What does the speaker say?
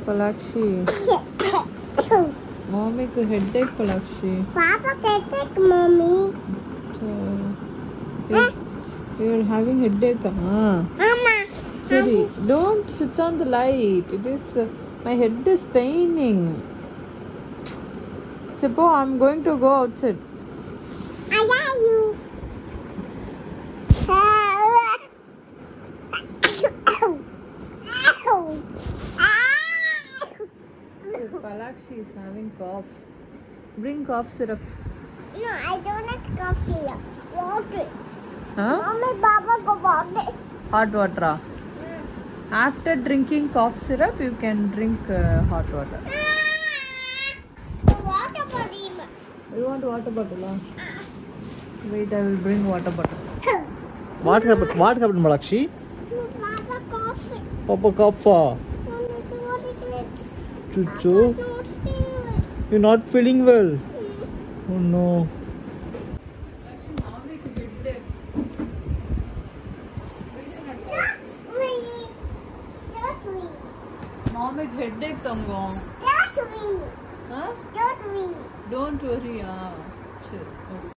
Palaakshi. Mommy को headache Palaakshi. Papa headache, mommy. You're having headache, huh? Mama. Sorry, don't switch on the light. It is my head is paining. Chippo, I'm going to go outside. I love you. Palaakshi is having cough. Bring cough syrup. No, I don't like coffee. Water. Huh? Mommy, Papa, go water. Hot water. After drinking cough syrup, you can drink hot water. Water bottle. You want water bottle? Huh? Wait, I will bring water bottle. What happened, Palaakshi? Papa, coffee. Papa cough. Chuchu, you're not feeling well. Oh no. Mommy headache Tangong. Don't worry. Huh? Don't worry. Don't worry.